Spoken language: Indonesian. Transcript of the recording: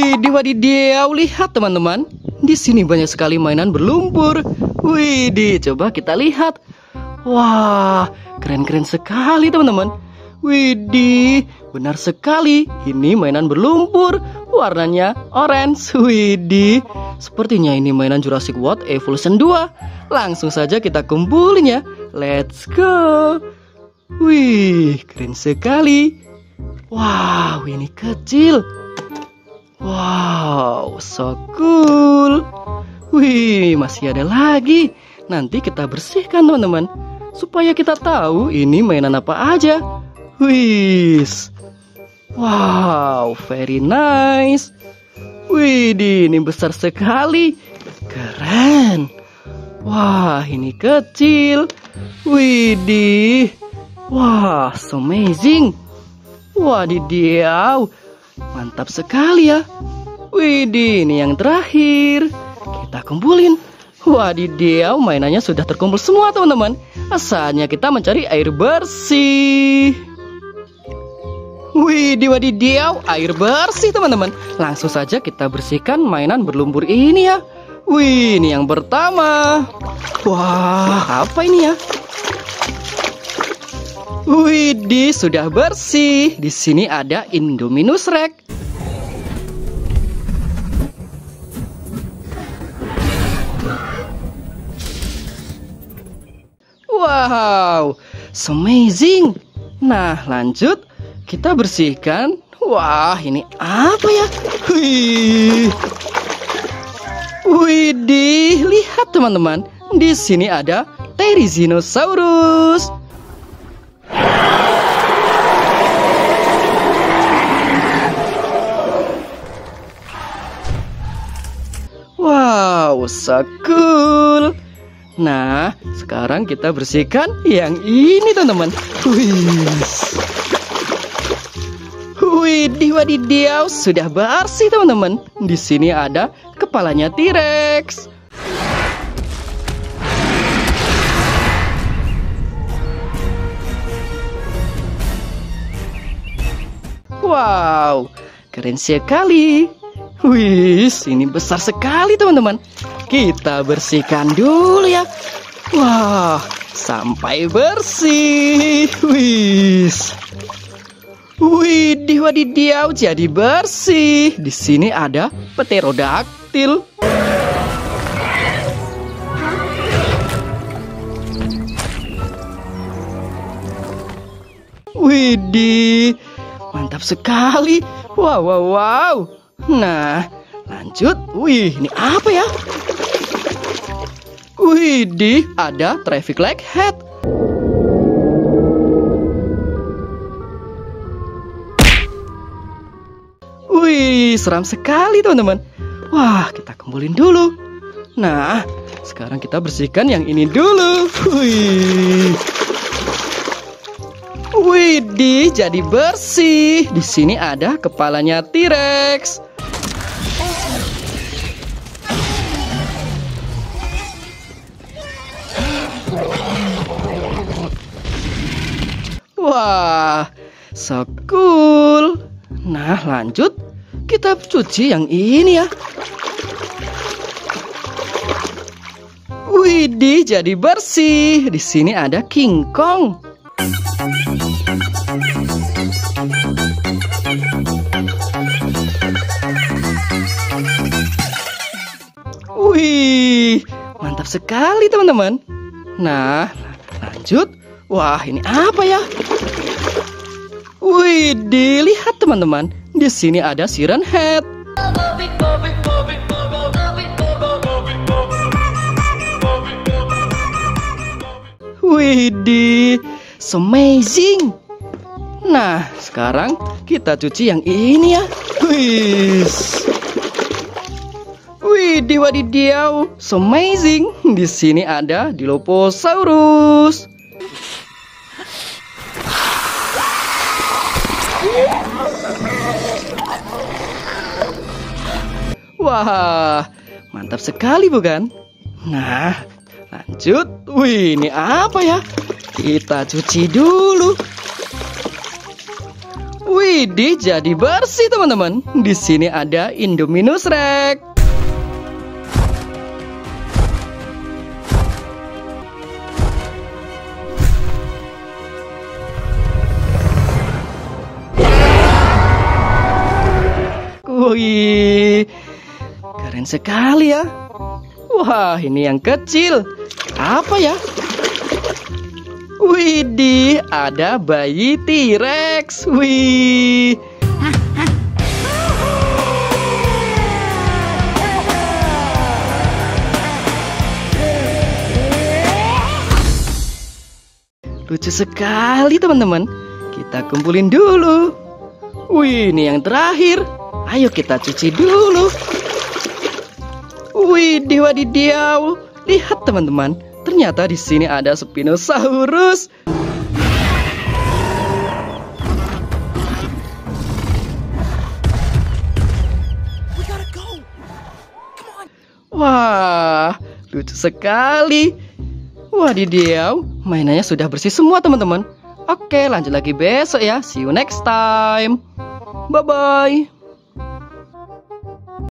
Wih, wadidaw, lihat teman-teman. Di sini banyak sekali mainan berlumpur. Wih, coba kita lihat. Wah, keren-keren sekali teman-teman. Widih, benar sekali. Ini mainan berlumpur. Warnanya orange. Widih, sepertinya ini mainan Jurassic World Evolution 2. Langsung saja kita kumpulin ya. Let's go. Wih, keren sekali. Wow, ini kecil. Wow, so cool. Wih, masih ada lagi. Nanti kita bersihkan teman-teman, supaya kita tahu ini mainan apa aja. Wih, wow, very nice. Wih, ini besar sekali. Keren. Wah, ini kecil. Wih, wah, so amazing. Wadidaw, mantap sekali ya. Wih, ini yang terakhir. Kita kumpulin. Wadidaw, mainannya sudah terkumpul semua teman-teman. Saatnya kita mencari air bersih. Wih, wadidaw, air bersih teman-teman. Langsung saja kita bersihkan mainan berlumpur ini ya. Wih, ini yang pertama. Wah, apa ini ya? Wih, sudah bersih. Di sini ada Indominus Rex. Wow, so amazing. Nah, lanjut kita bersihkan. Wah, ini apa ya? Wih, lihat teman-teman. Di sini ada Therizinosaurus. Wow, so cool. Nah, sekarang kita bersihkan yang ini teman-teman. Wih, wadidaw, sudah bersih teman-teman. Di sini ada kepalanya T-Rex. Wow, keren sekali. Wih, ini besar sekali teman-teman. Kita bersihkan dulu ya. Wah, sampai bersih. Wih, wadidaw, jadi bersih. Di sini ada Pterodactyl. Widih, mantap sekali. Wow. Nah, lanjut. Wih, ini apa ya? Widih, ada traffic light head. Wih, seram sekali teman-teman. Wah, kita kumpulin dulu. Nah, sekarang kita bersihkan yang ini dulu. Widih, jadi bersih. Di sini ada kepalanya T-Rex. Wah, so cool. Nah, lanjut kita cuci yang ini ya. Widih, jadi bersih. Di sini ada King Kong. Wih, mantap sekali teman-teman. Nah, lanjut. Wah, ini apa ya? Wih, lihat teman-teman. Di sini ada Siren Head. Wih, so amazing. Nah, sekarang kita cuci yang ini ya. Wih, wadidaw, so amazing. Di sini ada Dilophosaurus. Wah, mantap sekali bukan? Nah, lanjut. Wih, ini apa ya? Kita cuci dulu. Widih, jadi bersih teman-teman. Di sini ada Indominus Rex. Wih, keren sekali ya. Wah, ini yang kecil. Apa ya? Widih, ada bayi T-Rex. Wih. Lucu sekali teman-teman. Kita kumpulin dulu. Wih, ini yang terakhir. Ayo kita cuci dulu. Widih, wadidaw. Lihat teman-teman. Ternyata di sini ada Spinosaurus. Wah, lucu sekali. Wadidaw, mainannya sudah bersih semua teman-teman. Oke, lanjut lagi besok ya. See you next time. Bye-bye.